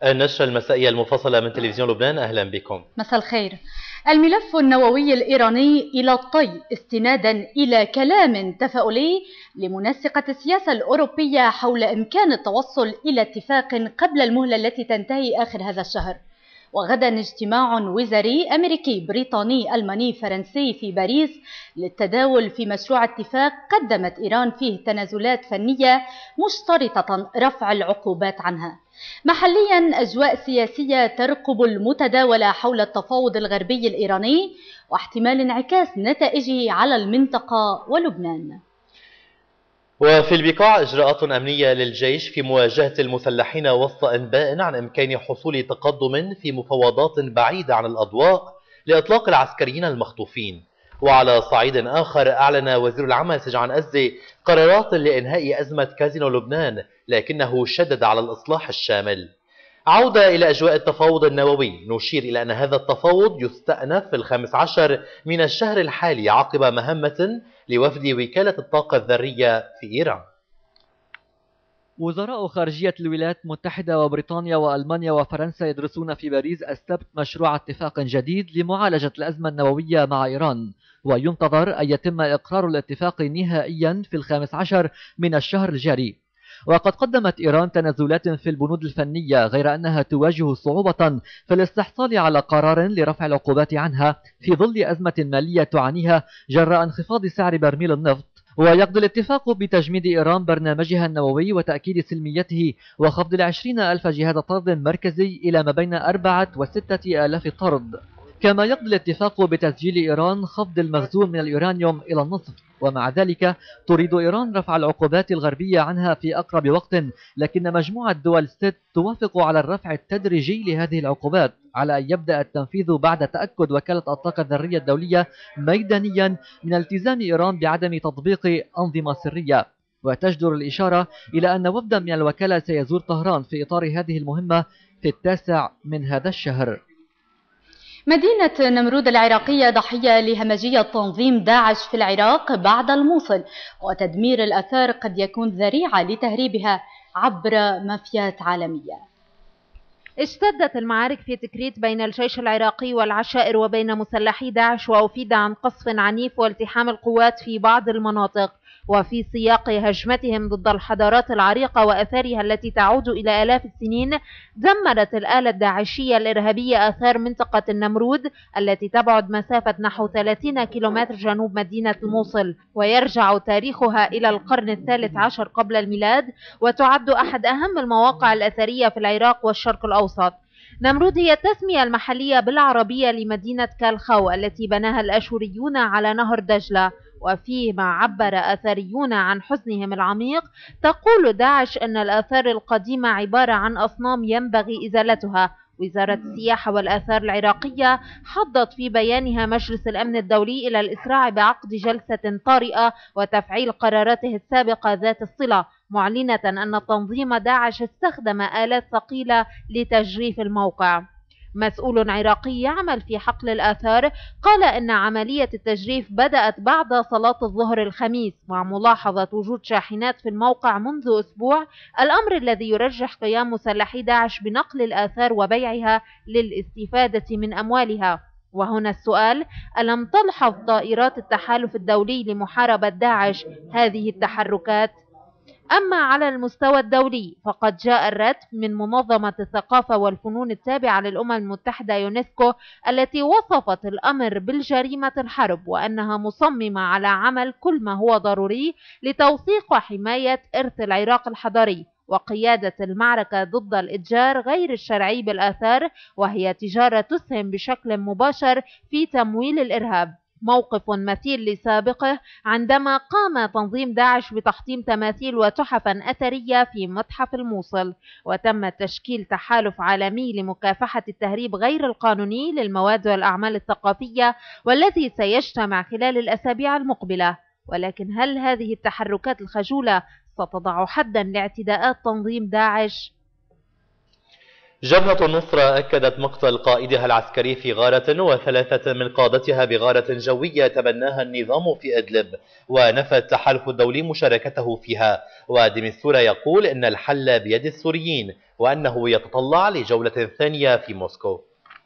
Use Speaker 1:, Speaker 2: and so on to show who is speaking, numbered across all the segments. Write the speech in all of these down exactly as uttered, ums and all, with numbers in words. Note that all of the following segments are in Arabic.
Speaker 1: النشرة المسائية المفصلة من تلفزيون لبنان، أهلا بكم.
Speaker 2: مساء الخير. الملف النووي الإيراني إلى الطي استنادا إلى كلام تفاؤلي لمنسقة السياسة الأوروبية حول إمكان التوصل إلى اتفاق قبل المهلة التي تنتهي آخر هذا الشهر. وغدا اجتماع وزاري أمريكي بريطاني ألماني فرنسي في باريس للتداول في مشروع اتفاق قدمت إيران فيه تنازلات فنية مشترطة رفع العقوبات عنها. محليا أجواء سياسية ترقب المتداولة حول التفاوض الغربي الإيراني واحتمال انعكاس نتائجه على المنطقة ولبنان.
Speaker 1: وفي البقاع إجراءات أمنية للجيش في مواجهة المسلحين وسط إنباء عن إمكان حصول تقدم في مفاوضات بعيدة عن الأضواء لإطلاق العسكريين المخطوفين. وعلى صعيد آخر، أعلن وزير العمل سجعان أزي قرارات لإنهاء أزمة كازينو لبنان، لكنه شدد على الإصلاح الشامل. عودة إلى أجواء التفاوض النووي، نشير إلى أن هذا التفاوض يستأنف في الخامس عشر من الشهر الحالي عقب مهمة لوفد وكالة الطاقة الذرية في إيران.
Speaker 3: وزراء خارجية الولايات المتحدة وبريطانيا وألمانيا وفرنسا يدرسون في باريس السبت مشروع اتفاق جديد لمعالجة الأزمة النووية مع إيران، وينتظر أن يتم إقرار الاتفاق نهائيا في الخامس عشر من الشهر الجاري. وقد قدمت إيران تنازلات في البنود الفنية، غير أنها تواجه صعوبة في الاستحصال على قرار لرفع العقوبات عنها في ظل أزمة مالية تعانيها جراء انخفاض سعر برميل النفط. ويقضي الاتفاق بتجميد إيران برنامجها النووي وتأكيد سلميته وخفض العشرين ألف جهاز طرد مركزي إلى ما بين أربعة وستة آلاف طرد. كما يقضي الاتفاق بتسجيل إيران خفض المخزون من اليورانيوم إلى النصف، ومع ذلك تريد إيران رفع العقوبات الغربية عنها في أقرب وقت، لكن مجموعة دول الست توافق على الرفع التدريجي لهذه العقوبات على أن يبدأ التنفيذ بعد تأكد وكالة الطاقة الذرية الدولية ميدانيا من التزام إيران بعدم تطبيق أنظمة سرية. وتجدر الإشارة إلى أن وفدا من الوكالة سيزور طهران في إطار هذه المهمة في التاسع من هذا الشهر.
Speaker 2: مدينة نمرود العراقية ضحية لهمجية تنظيم داعش في العراق بعد الموصل، وتدمير الآثار قد يكون ذريعة لتهريبها عبر مافيات عالمية.
Speaker 4: اشتدت المعارك في تكريت بين الجيش العراقي والعشائر وبين مسلحي داعش، وأفيد عن قصف عنيف والتحام القوات في بعض المناطق، وفي سياق هجمتهم ضد الحضارات العريقة وأثارها التي تعود إلى آلاف السنين. دمرت الآلة الداعشية الإرهابية آثار منطقة النمرود التي تبعد مسافة نحو ثلاثين كيلومتر جنوب مدينة الموصل، ويرجع تاريخها إلى القرن الثالث عشر قبل الميلاد، وتعد أحد أهم المواقع الأثرية في العراق والشرق الأوسط. نمرود هي التسمية المحلية بالعربية لمدينة كالخو التي بناها الأشوريون على نهر دجلة. وفيما عبر أثريون عن حزنهم العميق، تقول داعش أن الآثار القديمة عبارة عن أصنام ينبغي إزالتها. وزارة السياحة والآثار العراقية حضت في بيانها مجلس الأمن الدولي إلى الإسراع بعقد جلسة طارئة وتفعيل قراراته السابقة ذات الصلة، معلنة أن تنظيم داعش استخدم آلات ثقيلة لتجريف الموقع. مسؤول عراقي يعمل في حقل الآثار قال إن عملية التجريف بدأت بعد صلاة الظهر الخميس، مع ملاحظة وجود شاحنات في الموقع منذ أسبوع، الأمر الذي يرجح قيام مسلحي داعش بنقل الآثار وبيعها للاستفادة من أموالها. وهنا السؤال: ألم تلحظ طائرات التحالف الدولي لمحاربة داعش هذه التحركات؟ أما على المستوى الدولي فقد جاء الرد من منظمة الثقافة والفنون التابعة للأمم المتحدة يونسكو، التي وصفت الأمر بالجريمة الحرب، وأنها مصممة على عمل كل ما هو ضروري لتوثيق وحماية إرث العراق الحضاري وقيادة المعركة ضد الإتجار غير الشرعي بالآثار، وهي تجارة تسهم بشكل مباشر في تمويل الإرهاب. موقف مثيل لسابقه عندما قام تنظيم داعش بتحطيم تماثيل وتحفا أثرية في متحف الموصل، وتم تشكيل تحالف عالمي لمكافحة التهريب غير القانوني للمواد والأعمال الثقافية، والذي سيجتمع خلال الأسابيع المقبلة. ولكن هل هذه التحركات الخجولة ستضع حدا لاعتداءات تنظيم داعش؟
Speaker 1: جبهة النصرة أكدت مقتل قائدها العسكري في غارة وثلاثة من قادتها بغارة جوية تبناها النظام في إدلب، ونفى التحالف الدولي مشاركته فيها. وديمستورا يقول إن الحل بيد السوريين وأنه يتطلع لجولة ثانية في موسكو.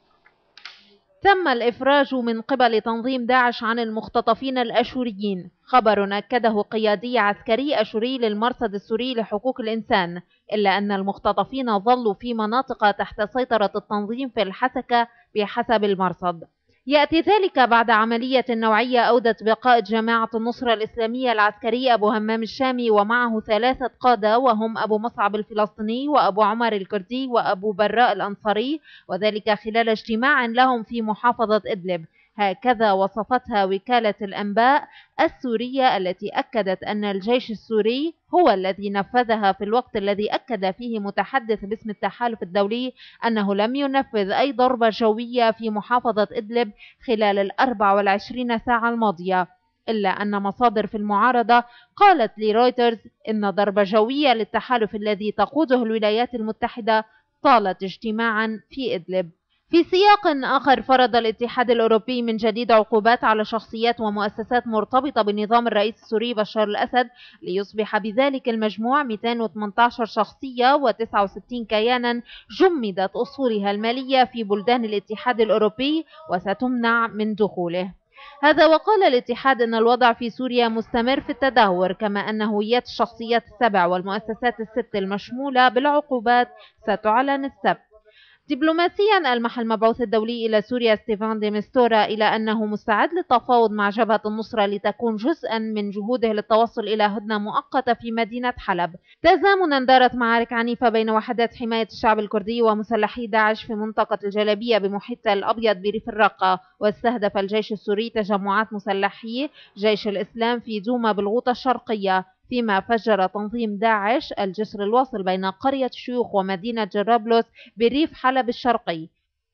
Speaker 4: تم الإفراج من قبل تنظيم داعش عن المختطفين الأشوريين، خبر أكده قيادي عسكري أشوري للمرصد السوري لحقوق الإنسان، إلا أن المختطفين ظلوا في مناطق تحت سيطرة التنظيم في الحسكة بحسب المرصد. يأتي ذلك بعد عملية نوعية أودت بقائد جماعة النصرة الإسلامية العسكري أبو همام الشامي ومعه ثلاثة قادة، وهم أبو مصعب الفلسطيني وأبو عمر الكردي وأبو براء الأنصاري، وذلك خلال اجتماع لهم في محافظة إدلب. هكذا وصفتها وكالة الأنباء السورية، التي أكدت أن الجيش السوري هو الذي نفذها في الوقت الذي أكد فيه متحدث باسم التحالف الدولي أنه لم ينفذ أي ضربة جوية في محافظة إدلب خلال الأربع والعشرين ساعة الماضية. إلا أن مصادر في المعارضة قالت لرويترز إن ضربة جوية للتحالف الذي تقوده الولايات المتحدة طالت اجتماعا في إدلب. في سياق آخر، فرض الاتحاد الأوروبي من جديد عقوبات على شخصيات ومؤسسات مرتبطة بنظام الرئيس السوري بشار الأسد، ليصبح بذلك المجموع مئتين وثمانية عشر شخصية وتسعة وستين كيانا جمدت أصولها المالية في بلدان الاتحاد الأوروبي وستمنع من دخوله. هذا وقال الاتحاد أن الوضع في سوريا مستمر في التدهور، كما أن هويات الشخصيات السبع والمؤسسات الست المشمولة بالعقوبات ستعلن السبت. دبلوماسيا، ألمح المبعوث الدولي إلى سوريا ستيفان ديمستورا إلى أنه مستعد للتفاوض مع جبهة النصرة لتكون جزءا من جهوده للتوصل إلى هدنة مؤقتة في مدينة حلب. تزامنا دارت معارك عنيفة بين وحدات حماية الشعب الكردي ومسلحي داعش في منطقة الجلبية بمحيط الأبيض بريف الرقة، واستهدف الجيش السوري تجمعات مسلحي جيش الإسلام في دوما بالغوطة الشرقية، فيما فجر تنظيم داعش الجسر الواصل بين قرية شيوخ ومدينة جرابلس بريف حلب الشرقي.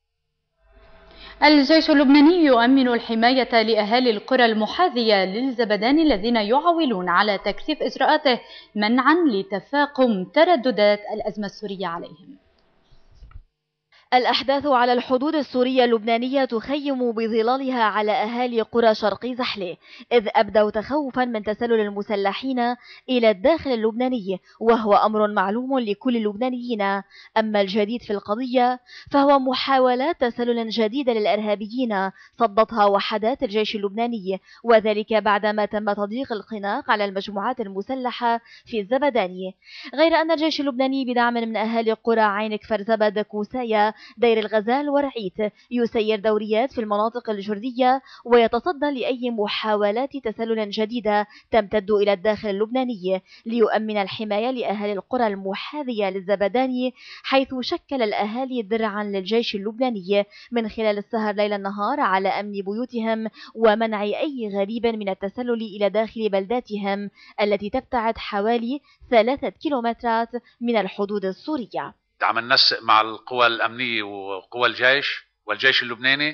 Speaker 2: الجيش اللبناني يؤمن الحماية لأهالي القرى المحاذية للزبدان الذين يعولون على تكثيف إجراءاته منعا لتفاقم ترددات الأزمة السورية عليهم.
Speaker 5: الأحداث على الحدود السورية اللبنانية تخيم بظلالها على أهالي قرى شرقي زحلة، إذ أبدوا تخوفا من تسلل المسلحين إلى الداخل اللبناني، وهو أمر معلوم لكل اللبنانيين. أما الجديد في القضية فهو محاولات تسلل جديدة للإرهابيين صدتها وحدات الجيش اللبناني، وذلك بعدما تم تضييق الخناق على المجموعات المسلحة في الزبداني. غير أن الجيش اللبناني بدعم من أهالي قرى عين كفر زبد، كوسايا، دير الغزال ورعيت يسير دوريات في المناطق الجردية ويتصدى لأي محاولات تسلل جديدة تمتد إلى الداخل اللبناني، ليؤمن الحماية لأهالي القرى المحاذية للزبداني، حيث شكل الأهالي درعا للجيش اللبناني من خلال السهر ليل النهار على أمن بيوتهم ومنع أي غريب من التسلل إلى داخل بلداتهم التي تبتعد حوالي ثلاثة كيلومترات من الحدود السورية.
Speaker 6: عم ننسق مع القوى الأمنية وقوى الجيش والجيش اللبناني،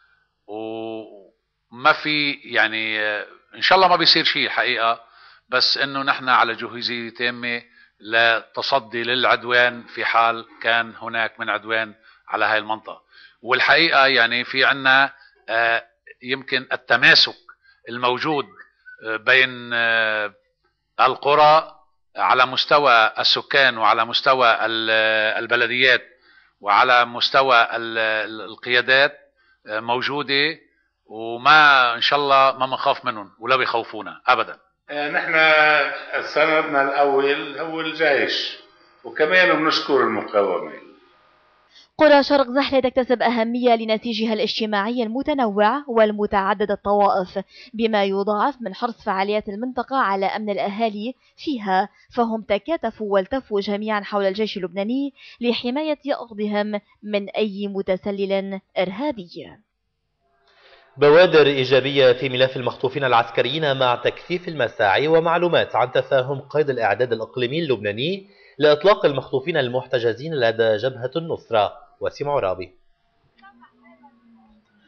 Speaker 6: وما في يعني إن شاء الله ما بيصير شيء حقيقة، بس إنه نحن على جهوزية تامة لتصدي للعدوان في حال كان هناك من عدوان على هاي المنطقة. والحقيقة يعني في عنا يمكن التماسك الموجود بين القرى على مستوى السكان وعلى مستوى البلديات وعلى مستوى القيادات موجودة، وما إن شاء الله ما منخاف منهم ولا بيخوفونا أبدا.
Speaker 7: نحن سندنا الأول هو الجيش، وكمان بنشكر المقاومة.
Speaker 5: قرى شرق زحلة تكتسب أهمية لنسيجها الاجتماعي المتنوع والمتعدد الطوائف، بما يضاعف من حرص فعاليات المنطقة على أمن الأهالي فيها، فهم تكاتفوا والتفوا جميعا حول الجيش اللبناني لحماية أرضهم من أي متسلل إرهابي.
Speaker 1: بوادر إيجابية في ملف المخطوفين العسكريين مع تكثيف المساعي ومعلومات عن تفاهم قيد الإعداد الإقليمي اللبناني لإطلاق المخطوفين المحتجزين لدى جبهة النصرة. وسيم عرابي.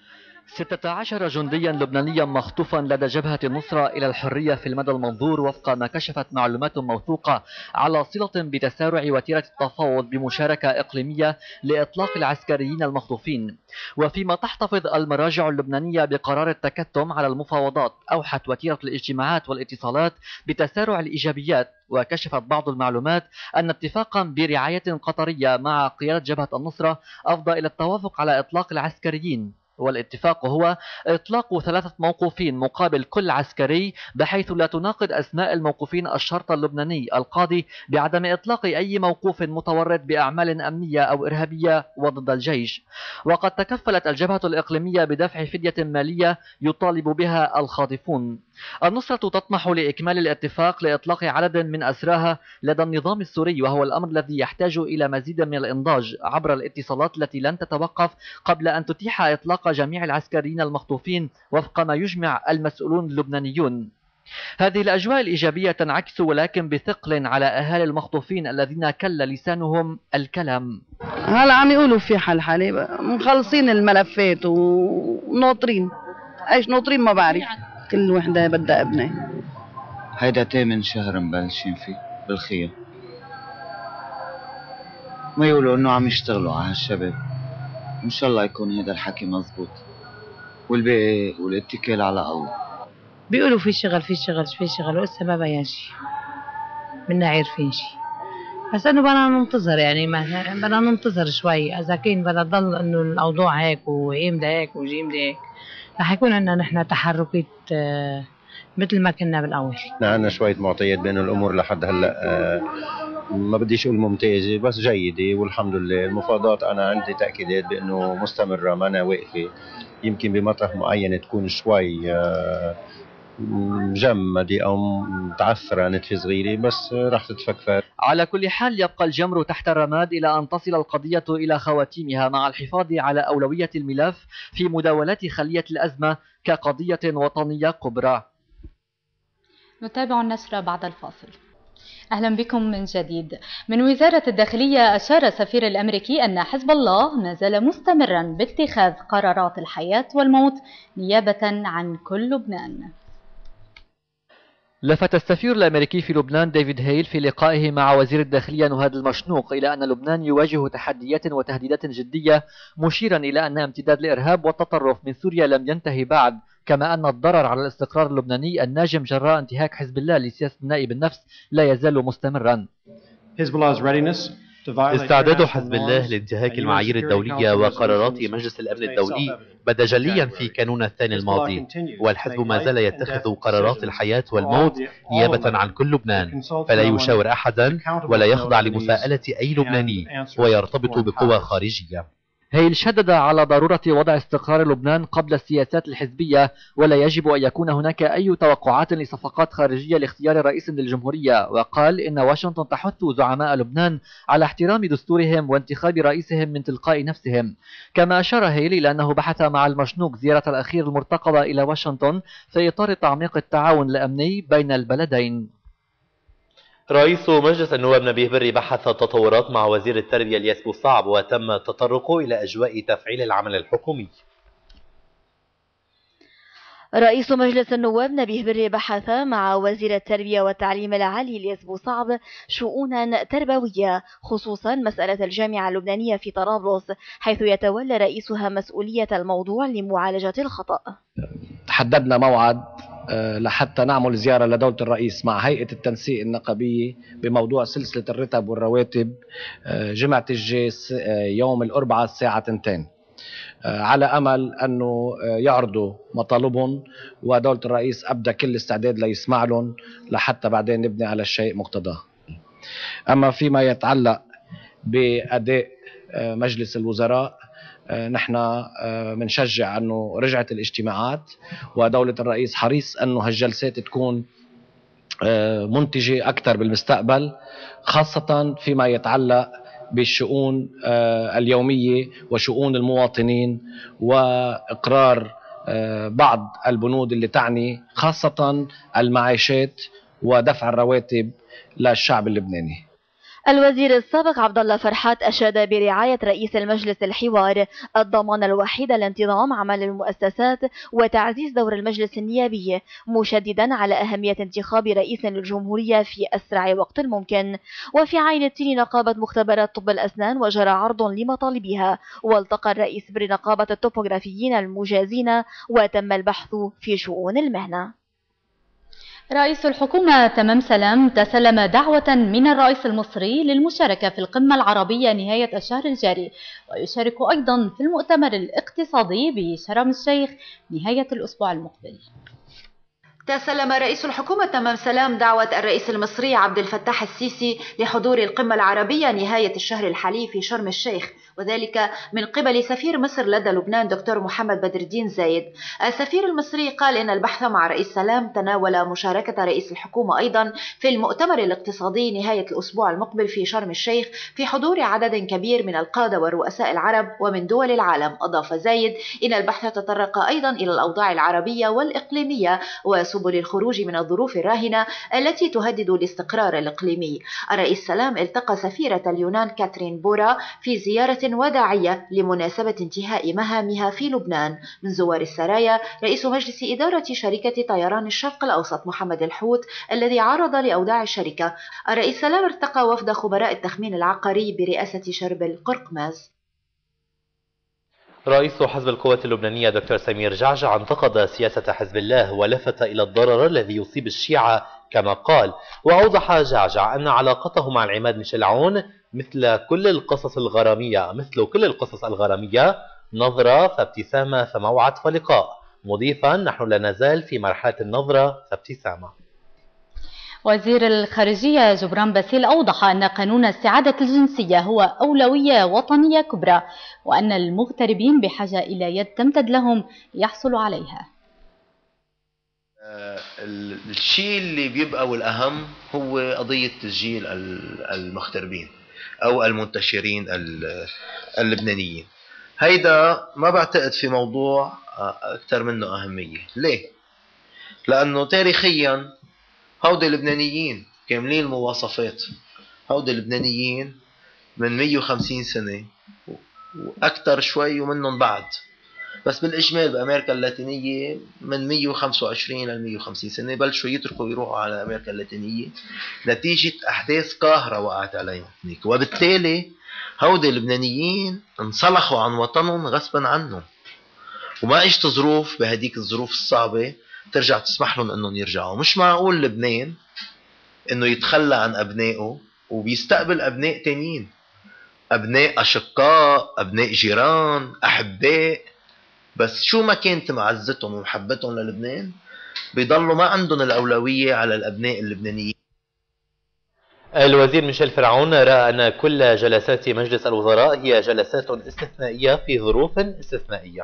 Speaker 3: ستة عشر جنديا لبنانيا مخطوفا لدى جبهة النصرة إلى الحرية في المدى المنظور وفق ما كشفت معلومات موثوقة على صلة بتسارع وتيرة التفاوض بمشاركة إقليمية لإطلاق العسكريين المخطوفين. وفيما تحتفظ المراجع اللبنانية بقرار التكتم على المفاوضات، أوحت وتيرة الاجتماعات والاتصالات بتسارع الإيجابيات، وكشفت بعض المعلومات أن اتفاقا برعاية قطرية مع قيادة جبهة النصرة أفضى إلى التوافق على إطلاق العسكريين. والاتفاق هو إطلاق ثلاثة موقوفين مقابل كل عسكري، بحيث لا تناقض أسماء الموقوفين الشرط اللبناني القاضي بعدم إطلاق أي موقوف متورط بأعمال أمنية أو إرهابية وضد الجيش. وقد تكفلت الجبهة الإقليمية بدفع فدية مالية يطالب بها الخاطفون. النصرة تطمح لإكمال الاتفاق لإطلاق عدد من أسراها لدى النظام السوري، وهو الأمر الذي يحتاج إلى مزيد من الإنضاج عبر الاتصالات التي لن تتوقف قبل أن تتيح إطلاق جميع العسكريين المخطوفين وفق ما يجمع المسؤولون اللبنانيون. هذه الأجواء الإيجابية تنعكس ولكن بثقل على أهالي المخطوفين الذين كل لسانهم الكلام.
Speaker 8: هلا عم يقولوا في حل حالي، مخلصين الملفات وناطرين. ايش ناطرين ما بعرف، كل وحدة بدها ابني.
Speaker 9: هيدا تامن شهر مبلشين فيه بالخير، ما يقولوا انه عم يشتغلوا على هالشباب. ان شاء الله يكون هذا الحكي مزبوط، والباقي والاتكال على الله.
Speaker 10: بيقولوا في شغل في شغل في شغل ولسه ما بين شيء، منا عارفين شيء، بس انه بدنا ننتظر. يعني ما بدنا ننتظر شوي. اذا كان بدها تضل انه الاوضاع هيك ويمدى هيك وجيمدى هيك، رح يكون عندنا نحن تحركات آه مثل ما كنا بالاول.
Speaker 11: نحن عندنا شويه معطيات بين الامور لحد هلا، آه ما بديش اقول ممتازه بس جيده والحمد لله. المفاوضات انا عندي تاكيدات بانه مستمره، ما أنا واقفه. يمكن بمطرح معين تكون شوي آه مجمدة أو متعثرة نتفة صغيرة، بس رح تتفكفر.
Speaker 3: على كل حال يبقى الجمر تحت الرماد إلى أن تصل القضية إلى خواتيمها، مع الحفاظ على أولوية الملف في مداولات خلية الأزمة كقضية وطنية كبرى.
Speaker 2: نتابع النشرة بعد الفاصل. أهلا بكم من جديد. من وزارة الداخلية أشار السفير الأمريكي أن حزب الله ما زال مستمرا باتخاذ قرارات الحياة والموت نيابة عن كل لبنان.
Speaker 3: لفت السفير الأمريكي في لبنان ديفيد هيل في لقائه مع وزير الداخلية نهاد المشنوق إلى أن لبنان يواجه تحديات وتهديدات جدية، مشيرا إلى أن امتداد الإرهاب والتطرف من سوريا لم ينتهي بعد، كما أن الضرر على الاستقرار اللبناني الناجم جراء انتهاك حزب الله لسياسة النائب النفس لا يزال مستمرا.
Speaker 1: استعداد حزب الله لانتهاك المعايير الدولية وقرارات مجلس الأمن الدولي بدا جليا في كانون الثاني الماضي، والحزب ما زال يتخذ قرارات الحياة والموت نيابة عن كل لبنان، فلا يشاور أحدا ولا يخضع لمساءلة أي لبناني ويرتبط بقوى خارجية.
Speaker 3: هيل شدد على ضرورة وضع استقرار لبنان قبل السياسات الحزبية، ولا يجب أن يكون هناك أي توقعات لصفقات خارجية لاختيار رئيس للجمهورية، وقال إن واشنطن تحث زعماء لبنان على احترام دستورهم وانتخاب رئيسهم من تلقاء نفسهم. كما أشار هيل إلى أنه بحث مع المشنوق زيارة الأخير المرتقبة إلى واشنطن في إطار تعميق التعاون الأمني بين البلدين.
Speaker 1: رئيس مجلس النواب نبيه بري بحث التطورات مع وزير التربية الياس بوصعب، وتم التطرق إلى أجواء تفعيل العمل الحكومي.
Speaker 5: رئيس مجلس النواب نبيه بري بحث مع وزير التربية والتعليم العالي الياس بوصعب شؤونا تربوية، خصوصا مسألة الجامعة اللبنانية في طرابلس، حيث يتولى رئيسها مسؤولية الموضوع لمعالجة الخطأ.
Speaker 12: حددنا موعد لحتى نعمل زيارة لدولة الرئيس مع هيئة التنسيق النقابية بموضوع سلسلة الرتب والرواتب جمعة الجاي يوم الأربعاء الساعة اثنتين، على أمل أنه يعرضوا مطالبهم، ودولة الرئيس أبدأ كل استعداد ليسمع لهم لحتى بعدين نبني على الشيء مقتضاه. أما فيما يتعلق بأداء مجلس الوزراء، نحن بنشجع أنه رجعت الاجتماعات، ودولة الرئيس حريص أنه هالجلسات تكون منتجة أكثر بالمستقبل، خاصة فيما يتعلق بالشؤون اليومية وشؤون المواطنين، وإقرار بعض البنود اللي تعني خاصة المعاشات ودفع الرواتب للشعب اللبناني.
Speaker 5: الوزير السابق عبد الله فرحات أشاد برعاية رئيس المجلس الحوار الضمان الوحيد لانتظام عمل المؤسسات وتعزيز دور المجلس النيابي، مشددا على أهمية انتخاب رئيس للجمهورية في أسرع وقت ممكن. وفي عين التين نقابة مختبرات طب الأسنان وجرى عرض لمطالبها، والتقى الرئيس بنقابة التوبوغرافيين المجازين وتم البحث في شؤون المهنة.
Speaker 2: رئيس الحكومة تمام سلام تسلم دعوة من الرئيس المصري للمشاركة في القمة العربية نهاية الشهر الجاري، ويشارك أيضا في المؤتمر الاقتصادي بشرم الشيخ نهاية الأسبوع المقبل.
Speaker 13: تسلم رئيس الحكومة تمام سلام دعوة الرئيس المصري عبد الفتاح السيسي لحضور القمة العربية نهاية الشهر الحالي في شرم الشيخ، وذلك من قبل سفير مصر لدى لبنان دكتور محمد بدر الدين زايد. السفير المصري قال إن البحث مع رئيس سلام تناول مشاركة رئيس الحكومة أيضا في المؤتمر الاقتصادي نهاية الأسبوع المقبل في شرم الشيخ في حضور عدد كبير من القادة والرؤساء العرب ومن دول العالم. أضاف زايد إن البحث تطرق أيضا إلى الأوضاع العربية والإقليمية وسبل الخروج من الظروف الراهنة التي تهدد الاستقرار الإقليمي. الرئيس سلام التقى سفيرة اليونان كاترين بورا في زيارة وداعية لمناسبة انتهاء مهامها في لبنان. من زوار السرايا رئيس مجلس إدارة شركة طيران الشرق الأوسط محمد الحوت الذي عرض لأوداع الشركة. الرئيس سلام ارتقى وفد خبراء التخمين العقاري برئاسة شربل قرقماز.
Speaker 1: رئيس حزب القوات اللبنانية دكتور سمير جعجع انتقد سياسة حزب الله ولفت إلى الضرر الذي يصيب الشيعة كما قال. وأوضح جعجع أن علاقته مع العماد ميشيل عون مثل كل القصص الغرامية مثل كل القصص الغرامية نظرة فابتسامة فموعد فلقاء، مضيفا نحن لا نزال في مرحلة النظرة فابتسامة.
Speaker 2: وزير الخارجية جبران باسيل أوضح أن قانون السعادة الجنسية هو أولوية وطنية كبرى، وأن المغتربين بحاجة إلى يد تمتد لهم ليحصلوا عليها.
Speaker 14: الشيء اللي بيبقى والأهم هو قضية تسجيل المغتربين أو المنتشرين اللبنانيين. هيدا ما بعتقد في موضوع أكثر منه أهمية. ليه؟ لأنه تاريخيا هودي اللبنانيين كاملين المواصفات، هودي اللبنانيين من مية وخمسين سنة وأكثر شوي ومنهم بعد، بس بالإجمال بأمريكا اللاتينية من مية وخمسة وعشرين ل مية وخمسين سنة بلشوا يتركوا يروحوا على أمريكا اللاتينية نتيجة أحداث قاهرة وقعت عليهم، وبالتالي هودي اللبنانيين انسلخوا عن وطنهم غصبا عنهم، وما اجت ظروف بهديك الظروف الصعبة ترجع تسمح لهم انهم يرجعوا. مش معقول لبنان انه يتخلى عن ابنائه وبيستقبل ابناء تانيين، ابناء اشقاء، ابناء جيران، احباء، بس شو ما كانت معزتهم ومحبتهم للبنان بيضلوا ما عندهم الاولوية على الابناء اللبنانيين.
Speaker 1: الوزير ميشيل فرعون رأى أن كل جلسات مجلس الوزراء هي جلسات استثنائية في ظروف استثنائية.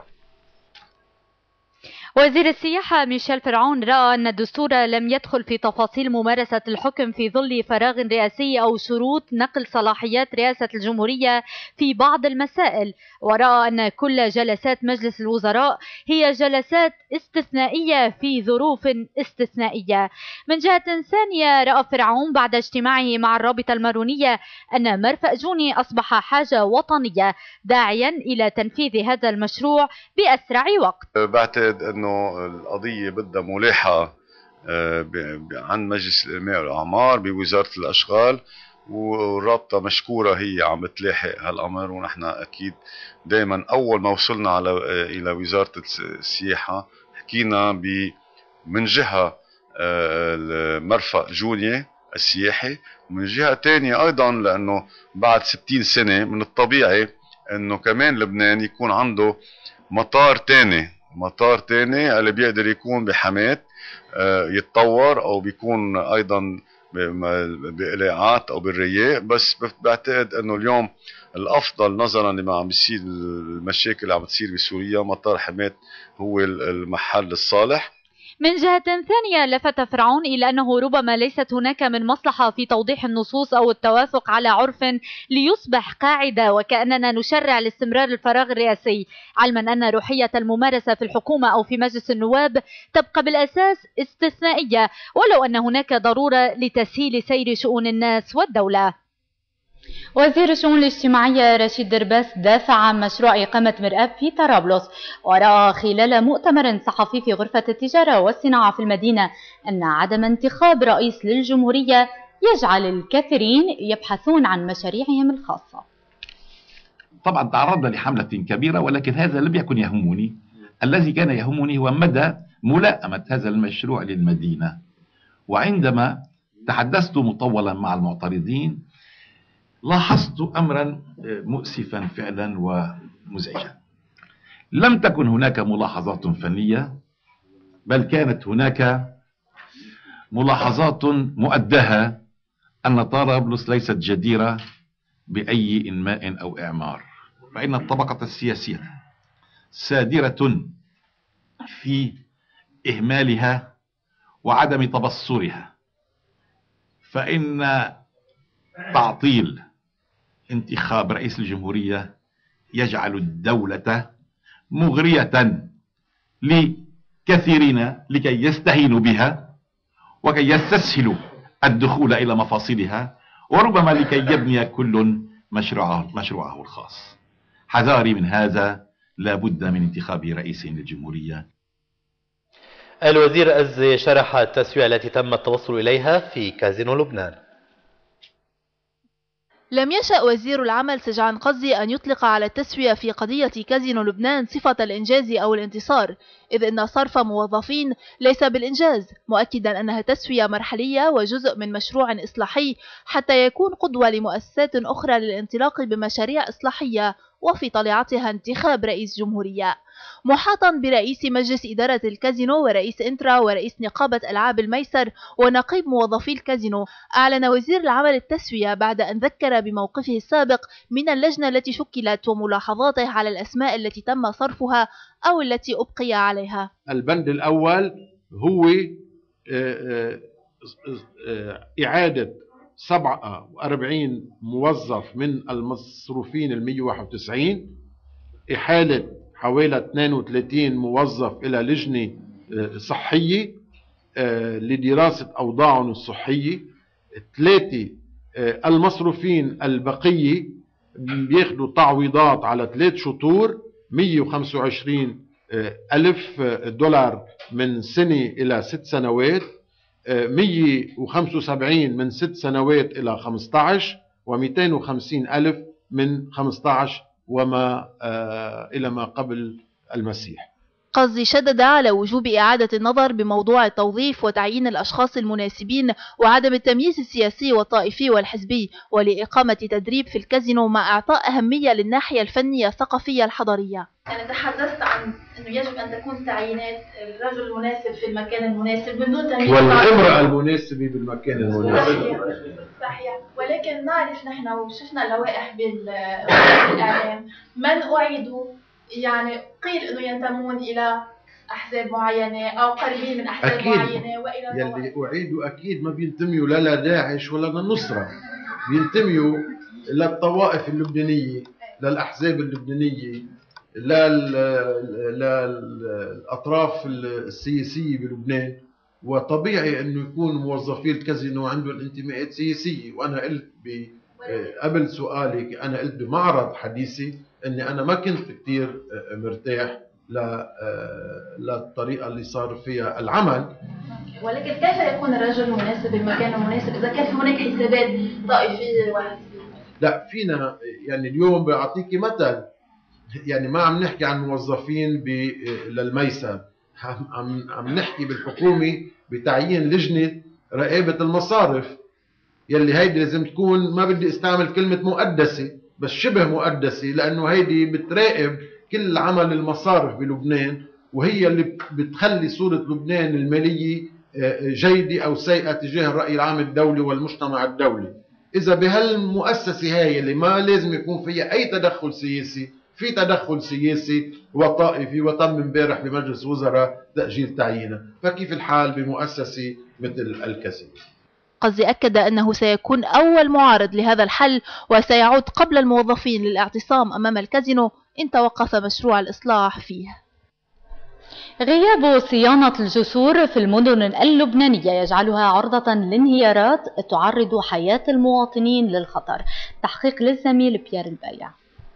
Speaker 2: وزير السياحة ميشيل فرعون رأى أن الدستور لم يدخل في تفاصيل ممارسة الحكم في ظل فراغ رئاسي أو شروط نقل صلاحيات رئاسة الجمهورية في بعض المسائل، ورأى أن كل جلسات مجلس الوزراء هي جلسات استثنائية في ظروف استثنائية. من جهة ثانية رأى فرعون بعد اجتماعه مع الرابطة المارونية أن مرفأ جوني أصبح حاجة وطنية، داعيا إلى تنفيذ هذا المشروع بأسرع وقت.
Speaker 15: بعتقد أنه القضية بدها ملاحة عن مجلس الإنماء والأعمار بوزارة الأشغال، والرابطة مشكورة هي عم تلاحق هالأمر، ونحن أكيد دائما أول ما وصلنا على إلى وزارة السياحة حكينا من جهة المرفأ جوني السياحي، ومن جهة تانية أيضا لأنه بعد ستين سنة من الطبيعي أنه كمان لبنان يكون عنده مطار تاني مطار تاني اللي بيقدر يكون بحماة يتطور او بيكون ايضا بإلاعات او بالرياء. بس بعتقد انه اليوم الافضل نظرا لما عم بيصير المشاكل اللي عم تصير بسوريا مطار حماة هو المحل الصالح.
Speaker 2: من جهة ثانية لفت فرعون إلى أنه ربما ليست هناك من مصلحة في توضيح النصوص أو التوافق على عرف ليصبح قاعدة، وكأننا نشرع لاستمرار الفراغ الرئاسي، علما أن روحية الممارسة في الحكومة أو في مجلس النواب تبقى بالأساس استثنائية، ولو أن هناك ضرورة لتسهيل سير شؤون الناس والدولة. وزير الشؤون الاجتماعية رشيد درباس دافع عن مشروع إقامة مرآب في طرابلس، ورأى خلال مؤتمر صحفي في غرفة التجارة والصناعة في المدينة أن عدم انتخاب رئيس للجمهورية يجعل الكثيرين يبحثون عن مشاريعهم الخاصة.
Speaker 16: طبعا تعرضنا لحملة كبيرة، ولكن هذا لم يكن يهمني. الذي كان يهمني هو مدى ملائمة هذا المشروع للمدينة. وعندما تحدثت مطولا مع المعترضين لاحظت أمرا مؤسفا فعلا ومزعجا. لم تكن هناك ملاحظات فنية، بل كانت هناك ملاحظات مؤدها أن طرابلس ليست جديرة بأي إنماء أو إعمار، فإن الطبقة السياسية سادرة في إهمالها وعدم تبصرها، فإن تعطيل انتخاب رئيس الجمهورية يجعل الدولة مغرية لكثيرين لكي يستهينوا بها وكي يستسهلوا الدخول إلى مفاصلها، وربما لكي يبني كل مشروعه, مشروعه الخاص. حذاري من هذا، لا بد من انتخاب رئيس للجمهورية.
Speaker 1: الوزير أز شرح التسوية التي تم التوصل إليها في كازينو لبنان.
Speaker 17: لم يشأ وزير العمل سجعان قصدي أن يطلق على التسوية في قضية كازينو لبنان صفة الإنجاز أو الانتصار، إذ أن صرف موظفين ليس بالإنجاز، مؤكدا أنها تسوية مرحلية وجزء من مشروع إصلاحي حتى يكون قدوة لمؤسسات أخرى للانطلاق بمشاريع إصلاحية وفي طليعتها انتخاب رئيس جمهورية. محاطا برئيس مجلس إدارة الكازينو ورئيس إنترا ورئيس نقابة ألعاب الميسر ونقيب موظفي الكازينو، أعلن وزير العمل التسوية بعد أن ذكر بموقفه السابق من اللجنة التي شكلت وملاحظاته على الأسماء التي تم صرفها أو التي أبقي عليها.
Speaker 18: البند الأول هو إعادة سبعة وأربعين موظف من المصروفين المئة وواحد وتسعين، إحالة حوالي اثنين وثلاثين موظف إلى لجنة صحية لدراسة أوضاعهم الصحية. ثلاثة المصروفين البقية بياخدوا تعويضات على ثلاث شطور مئة وخمسة وعشرين ألف دولار من سنة إلى ست سنوات، مئة وخمسة وسبعين من ست سنوات إلى خمسة عشر، ومئتين وخمسين ألف من خمسة عشر وما آه إلى ما قبل المسيح.
Speaker 17: قصدي شدد على وجوب إعادة النظر بموضوع التوظيف وتعيين الأشخاص المناسبين وعدم التمييز السياسي والطائفي والحزبي، ولإقامة تدريب في الكازينو مع إعطاء أهمية للناحية الفنية الثقافية الحضارية.
Speaker 19: أنا تحدثت عن أنه يجب أن تكون تعيينات الرجل المناسب في المكان المناسب من دون تمييز،
Speaker 18: والامرأة المناسبة بالمكان المناسب.
Speaker 19: صحيح صحيح، ولكن نعرف نحن وشفنا اللوائح بالإعلام من أعيدوا يعني قيل أنه ينتمون إلى أحزاب معينة أو قريبين من أحزاب
Speaker 18: أكيد.
Speaker 19: معينة، وإلى
Speaker 18: يلي أعيدوا أكيد ما بينتميوا لا لداعش ولا للنصرة، بينتميوا للطوائف اللبنانية، للأحزاب اللبنانية، للأطراف السياسية بلبنان. وطبيعي أنه يكون موظفي الكازينو عندهم انتماءات سياسية. وأنا قلت قبل سؤالك، أنا قلت بمعرض حديثي أني أنا ما كنت كتير مرتاح للطريقة اللي صار فيها العمل.
Speaker 19: ولكن كيف يكون الرجل المناسب بالمكان المناسب إذا كان هناك حسابات طائفية وحزبية؟
Speaker 18: لا فينا يعني اليوم بعطيكي مثل، يعني ما عم نحكي عن موظفين للميسر، عم عم نحكي بالحكومة بتعيين لجنة رقابة المصارف، يلي هيدي لازم تكون، ما بدي استعمل كلمة مقدسة بس شبه مقدسة، لأنه هيدي بتراقب كل عمل المصارف بلبنان، وهي اللي بتخلي صورة لبنان المالية جيدة أو سيئة تجاه الرأي العام الدولي والمجتمع الدولي. إذا بهالمؤسسة هاي اللي ما لازم يكون فيها أي تدخل سياسي، في تدخل سياسي وطائفي وتم امبارح بمجلس وزراء تأجيل تعيينه، فكيف الحال بمؤسسة مثل الكازينو؟
Speaker 17: قصدي أكد أنه سيكون أول معارض لهذا الحل وسيعود قبل الموظفين للاعتصام أمام الكازينو إن توقف مشروع الإصلاح فيه.
Speaker 2: غياب صيانة الجسور في المدن اللبنانية يجعلها عرضة لانهيارات تعرض حياة المواطنين للخطر. تحقيق للزميل بيير البايع.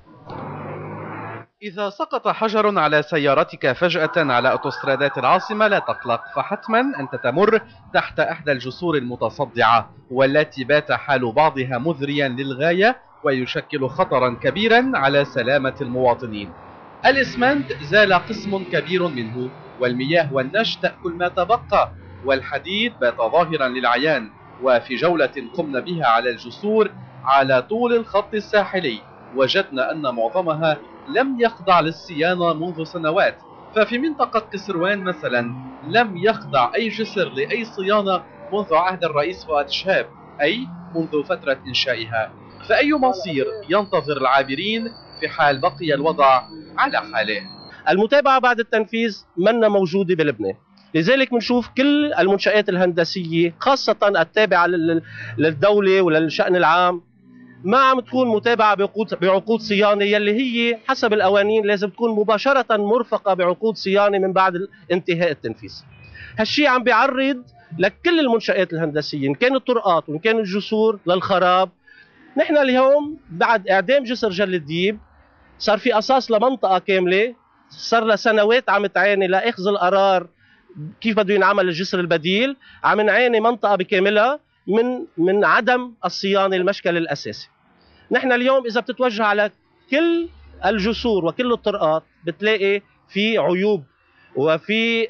Speaker 20: إذا سقط حجر على سيارتك فجأة على أوتوسترادات العاصمة لا تقلق، فحتما أنت تمر تحت إحدى الجسور المتصدعة والتي بات حال بعضها مذريا للغاية ويشكل خطرا كبيرا على سلامة المواطنين. الإسمنت زال قسم كبير منه، والمياه والنش تأكل ما تبقى، والحديد بات ظاهرا للعيان. وفي جولة قمنا بها على الجسور على طول الخط الساحلي وجدنا أن معظمها لم يخضع للصيانة منذ سنوات. ففي منطقة كسروان مثلا لم يخضع أي جسر لأي صيانة منذ عهد الرئيس فؤاد شهاب، أي منذ فترة إنشائها. فأي مصير ينتظر العابرين في حال بقي الوضع على حاله؟
Speaker 21: المتابعة بعد التنفيذ منا موجودة بلبنان، لذلك بنشوف كل المنشآت الهندسية خاصة التابعة للدولة وللشأن العام ما عم تكون متابعة بعقود بعقود صيانة يلي هي حسب القوانين لازم تكون مباشرة مرفقة بعقود صيانة من بعد انتهاء التنفيذ. هالشيء عم بيعرض لكل المنشآت الهندسية إن كان الطرقات وإن كان الجسور للخراب. نحن اليوم بعد إعدام جسر جل الديب صار في أساس لمنطقة كاملة صار لها سنوات عم تعاني لأخذ القرار كيف بده ينعمل الجسر البديل، عم نعاني منطقة بكاملها من من عدم الصيانة المشكل الأساسي. نحن اليوم إذا بتتوجه على كل الجسور وكل الطرقات بتلاقي في عيوب وفي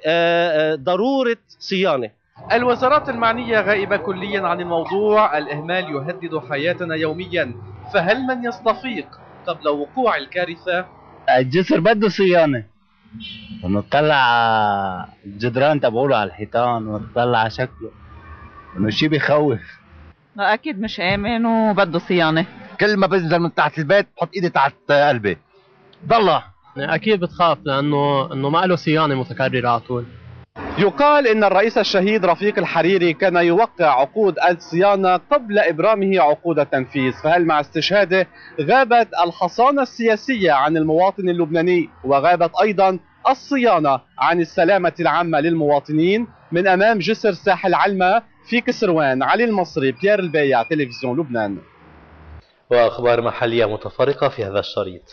Speaker 21: ضرورة صيانة.
Speaker 20: الوزارات المعنية غائبة كليا عن الموضوع، الإهمال يهدد حياتنا يوميا، فهل من يستفيق قبل وقوع الكارثة؟
Speaker 22: الجسر بده صيانة، ونطلع الجدران تبعوله على الحيطان ونطلع على شكله، انه شيء بيخوف.
Speaker 23: اكيد مش امن وبده صيانة.
Speaker 24: كل ما بنزل من تحت البيت بحط ايدي تحت قلبي ضله.
Speaker 25: اكيد بتخاف لانه انه ما له صيانة متكررة على طول.
Speaker 20: يقال إن الرئيس الشهيد رفيق الحريري كان يوقع عقود الصيانة قبل إبرامه عقود التنفيذ، فهل مع استشهاده غابت الحصانة السياسية عن المواطن اللبناني وغابت أيضا الصيانة عن السلامة العامة للمواطنين؟ من أمام جسر ساحل علمة في كسروان، علي المصري، بيير البايع، تلفزيون لبنان.
Speaker 1: وأخبار محلية متفرقة في هذا الشريط.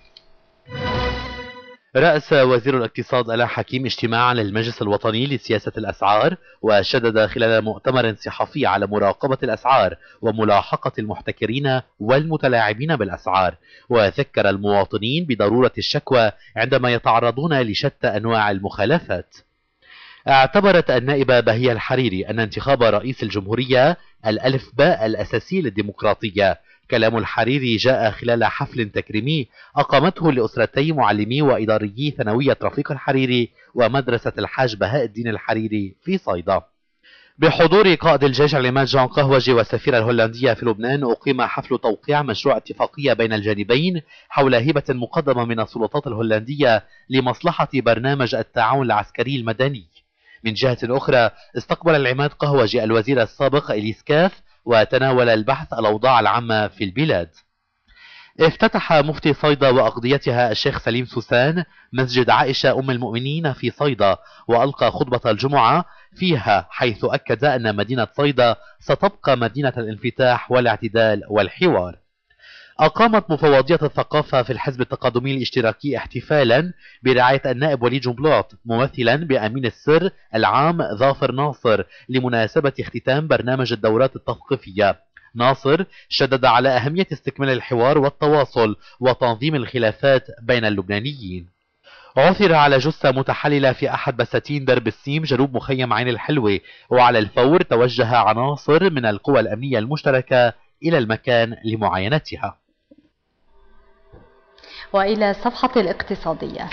Speaker 1: رأس وزير الاقتصاد آلاء حكيم اجتماعا للمجلس الوطني لسياسة الأسعار، وشدد خلال مؤتمر صحفي على مراقبة الأسعار وملاحقة المحتكرين والمتلاعبين بالأسعار، وذكر المواطنين بضرورة الشكوى عندما يتعرضون لشتى أنواع المخالفات. اعتبرت النائبة بهية الحريري أن انتخاب رئيس الجمهورية الألف باء الأساسي للديمقراطية. كلام الحريري جاء خلال حفل تكريمي أقامته لأسرتي معلمي وإداريي ثانوية رفيق الحريري ومدرسة الحاج بهاء الدين الحريري في صيدا. بحضور قائد الجيش العماد جان قهوجي والسفيرة الهولندية في لبنان، أقيم حفل توقيع مشروع اتفاقية بين الجانبين حول هبة مقدمة من السلطات الهولندية لمصلحة برنامج التعاون العسكري المدني. من جهة أخرى، استقبل العماد قهوجي الوزير السابق إليس كاف وتناول البحث الأوضاع العامة في البلاد. افتتح مفتي صيدا وأقضيتها الشيخ سليم سوسان مسجد عائشة أم المؤمنين في صيدا، وألقى خطبة الجمعة فيها، حيث أكد أن مدينة صيدا ستبقى مدينة الانفتاح والاعتدال والحوار. أقامت مفوضية الثقافة في الحزب التقدمي الاشتراكي احتفالا برعاية النائب وليد جنبلاط ممثلا بأمين السر العام ظافر ناصر لمناسبة اختتام برنامج الدورات التثقيفية. ناصر شدد على أهمية استكمال الحوار والتواصل وتنظيم الخلافات بين اللبنانيين. عثر على جثة متحللة في أحد بساتين درب السيم جنوب مخيم عين الحلوة، وعلى الفور توجه عناصر من القوى الأمنية المشتركة إلى المكان لمعاينتها.
Speaker 2: وإلى الصفحة الاقتصادية.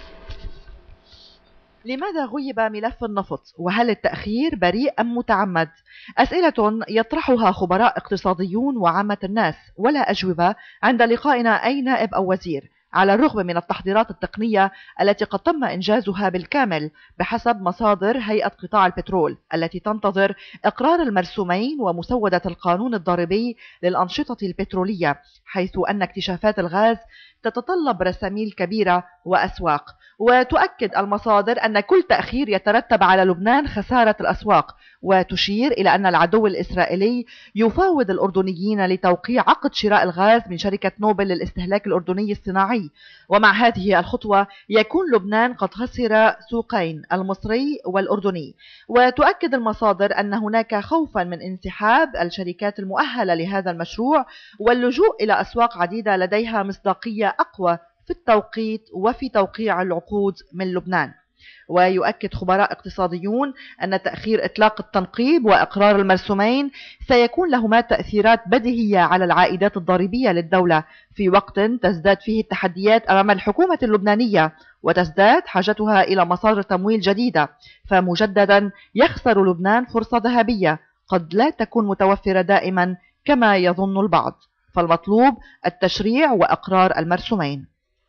Speaker 26: لماذا غيب ملف النفط؟ وهل التأخير بريء أم متعمد؟ أسئلة يطرحها خبراء اقتصاديون وعامة الناس، ولا أجوبة عند لقائنا أي نائب أو وزير، على الرغم من التحضيرات التقنية التي قد تم إنجازها بالكامل بحسب مصادر هيئة قطاع البترول التي تنتظر إقرار المرسومين ومسودة القانون الضريبي للأنشطة البترولية، حيث أن اكتشافات الغاز تتطلب رساميل كبيرة وأسواق، وتؤكد المصادر أن كل تأخير يترتب على لبنان خسارة الأسواق، وتشير إلى أن العدو الإسرائيلي يفاوض الأردنيين لتوقيع عقد شراء الغاز من شركة نوبل للاستهلاك الأردني الصناعي. ومع هذه الخطوة يكون لبنان قد خسر سوقين، المصري والأردني. وتؤكد المصادر أن هناك خوفا من انسحاب الشركات المؤهلة لهذا المشروع واللجوء إلى أسواق عديدة لديها مصداقية أقوى في التوقيت وفي توقيع العقود من لبنان. ويؤكد خبراء اقتصاديون أن تأخير إطلاق التنقيب وإقرار المرسومين سيكون لهما تأثيرات بديهية على العائدات الضريبية للدولة في وقت تزداد فيه التحديات أمام الحكومة اللبنانية وتزداد حاجتها إلى مصادر تمويل جديدة، فمجددا يخسر لبنان فرصة ذهبية قد لا تكون متوفرة دائما كما يظن البعض. فالمطلوب التشريع وإقرار المرسومين.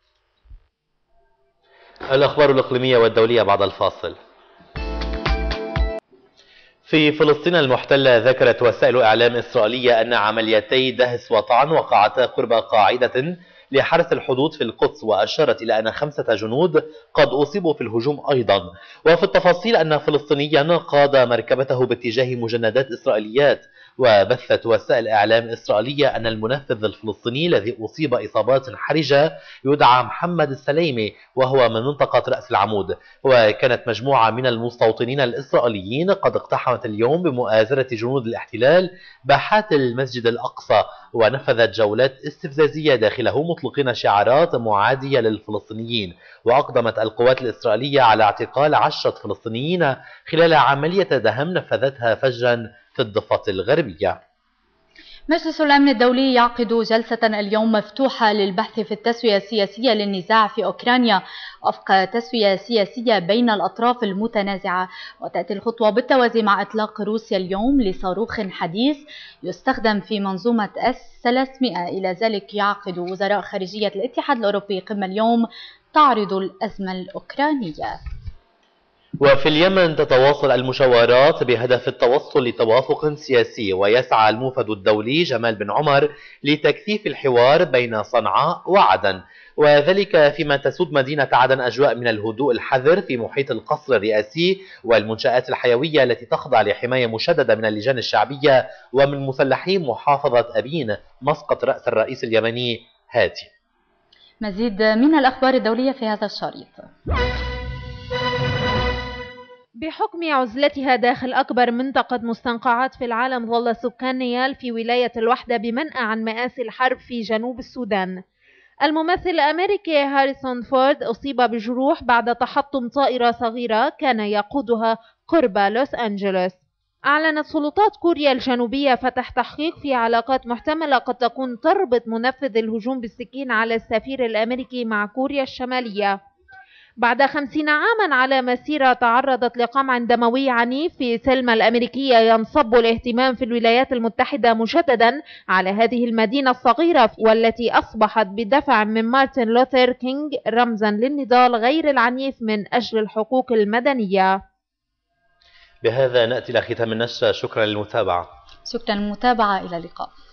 Speaker 1: الأخبار الإقليمية والدولية بعد الفاصل. في فلسطين المحتلة ذكرت وسائل إعلام إسرائيلية أن عمليتي دهس وطعن وقعتا قرب قاعدة لحرس الحدود في القدس، وأشارت إلى أن خمسة جنود قد أصيبوا في الهجوم أيضا. وفي التفاصيل أن فلسطينيا قاد مركبته باتجاه مجندات إسرائيليات. وبثت وسائل إعلام إسرائيلية أن المنفذ الفلسطيني الذي أصيب إصابات حرجة يدعى محمد السليمي وهو من منطقة رأس العمود. وكانت مجموعة من المستوطنين الإسرائيليين قد اقتحمت اليوم بمؤازرة جنود الاحتلال باحات المسجد الأقصى، ونفذت جولات استفزازية داخله مطلقين شعارات معادية للفلسطينيين. وأقدمت القوات الإسرائيلية على اعتقال عشرة فلسطينيين خلال عملية دهم نفذتها فجرا في الضفة الغربية.
Speaker 2: مجلس الأمن الدولي يعقد جلسة اليوم مفتوحة للبحث في التسوية السياسية للنزاع في أوكرانيا وفق تسوية سياسية بين الأطراف المتنازعة. وتأتي الخطوة بالتوازي مع إطلاق روسيا اليوم لصاروخ حديث يستخدم في منظومة إس ثلاثمئة. إلى ذلك يعقد وزراء خارجية الاتحاد الأوروبي قمة اليوم تعرض الأزمة الأوكرانية.
Speaker 1: وفي اليمن تتواصل المشاورات بهدف التوصل لتوافق سياسي، ويسعى الموفد الدولي جمال بن عمر لتكثيف الحوار بين صنعاء وعدن، وذلك فيما تسود مدينة عدن أجواء من الهدوء الحذر في محيط القصر الرئاسي والمنشآت الحيوية التي تخضع لحماية مشددة من اللجان الشعبية ومن مسلحي محافظة أبين مسقط رأس الرئيس اليمني هادي.
Speaker 2: مزيد من الأخبار الدولية في هذا الشريط.
Speaker 4: بحكم عزلتها داخل أكبر منطقة مستنقعات في العالم، ظل سكان نيال في ولاية الوحدة بمنأى عن مآسي الحرب في جنوب السودان. الممثل الأمريكي هاريسون فورد أصيب بجروح بعد تحطم طائرة صغيرة كان يقودها قرب لوس أنجلوس. أعلنت سلطات كوريا الجنوبية فتح تحقيق في علاقات محتملة قد تكون تربط منفذ الهجوم بالسكين على السفير الأمريكي مع كوريا الشمالية. بعد خمسين عاما على مسيرة تعرضت لقمع دموي عنيف في سلمى الأمريكية، ينصب الاهتمام في الولايات المتحدة مجددا على هذه المدينة الصغيرة والتي أصبحت بدفع من مارتن لوثر كينغ رمزا للنضال غير العنيف من أجل الحقوق المدنية.
Speaker 1: بهذا نأتي إلى ختام النشرة. شكرا للمتابعة.
Speaker 2: شكرا للمتابعة، إلى اللقاء.